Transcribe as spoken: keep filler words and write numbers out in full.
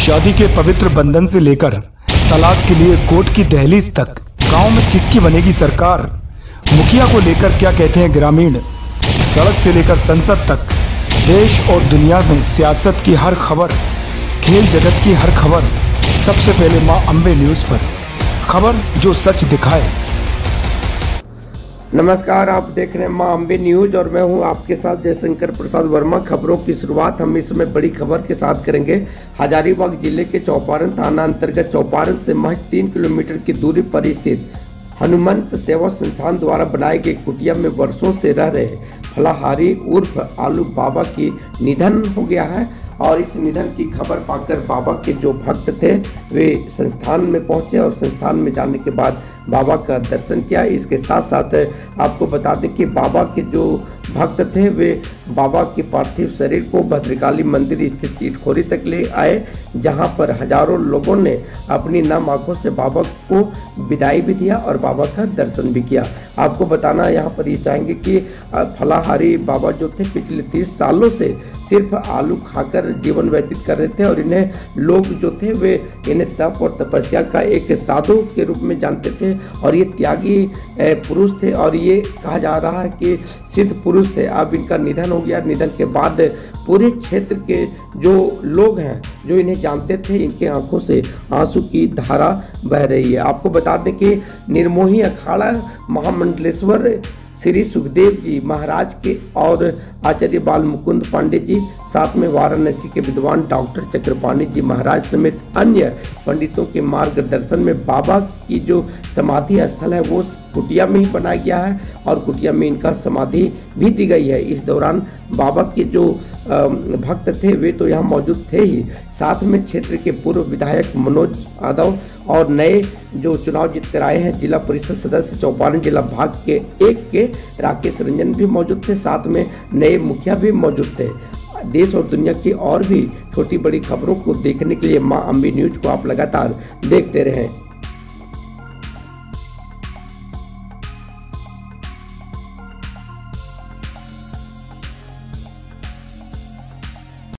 शादी के पवित्र बंधन से लेकर तलाक के लिए कोर्ट की दहलीज तक गांव में किसकी बनेगी सरकार। मुखिया को लेकर क्या कहते हैं ग्रामीण। सड़क से लेकर संसद तक देश और दुनिया में सियासत की हर खबर, खेल जगत की हर खबर सबसे पहले मां अंबे न्यूज पर, खबर जो सच दिखाए। नमस्कार, आप देख रहे हैं मां अंबे न्यूज और मैं हूं आपके साथ जयशंकर प्रसाद वर्मा। खबरों की शुरुआत हम इस समय बड़ी खबर के साथ करेंगे। हजारीबाग जिले के चौपारण थाना अंतर्गत चौपारण से महज तीन किलोमीटर की दूरी पर स्थित हनुमंत सेवा संस्थान द्वारा बनाई गई कुटिया में वर्षों से रह रहे फलाहारी उर्फ आलू बाबा की निधन हो गया है। और इस निधन की खबर पाकर बाबा के जो भक्त थे वे संस्थान में पहुंचे और संस्थान में जाने के बाद बाबा का दर्शन किया। इसके साथ साथ आपको बता दें कि बाबा के जो भक्त थे वे बाबा के पार्थिव शरीर को भद्रकाली मंदिर स्थित ईटखोरी तक ले आए, जहां पर हजारों लोगों ने अपनी नम आंखों से बाबा को विदाई भी दिया और बाबा का दर्शन भी किया। आपको बताना यहाँ पर ये चाहेंगे कि फलाहारी बाबा जो थे पिछले तीस सालों से सिर्फ आलू खाकर जीवन व्यतीत कर रहे थे और इन्हें लोग जो थे वे इन्हें तप और तपस्या का एक साधु के रूप में जानते थे और ये त्यागी पुरुष थे और ये कहा जा रहा है कि सिद्ध पुरुष थे। अब इनका निधन हो गया। निधन के बाद पूरे क्षेत्र के जो लोग हैं जो इन्हें जानते थे, इनके आंखों से आंसू की धारा बह रही है। आपको बता दें कि निर्मोही अखाड़ा महामंडलेश्वर श्री सुखदेव जी महाराज के और आचार्य बाल मुकुंद पांडे जी, साथ में वाराणसी के विद्वान डॉक्टर चक्रपाणी जी महाराज समेत अन्य पंडितों के मार्गदर्शन में बाबा की जो समाधि स्थल है वो कुटिया में ही बनाया गया है और कुटिया में इनका समाधि भी दी गई है। इस दौरान बाबा के जो भक्त थे वे तो यहाँ मौजूद थे ही, साथ में क्षेत्र के पूर्व विधायक मनोज यादव और नए जो चुनाव जीत कर आए हैं जिला परिषद सदस्य चौपारण जिला भाग के एक के राकेश रंजन भी मौजूद थे, साथ में नए मुखिया भी मौजूद थे। देश और दुनिया की और भी छोटी बड़ी खबरों को देखने के लिए मां अंबे न्यूज को आप लगातार देखते रहें।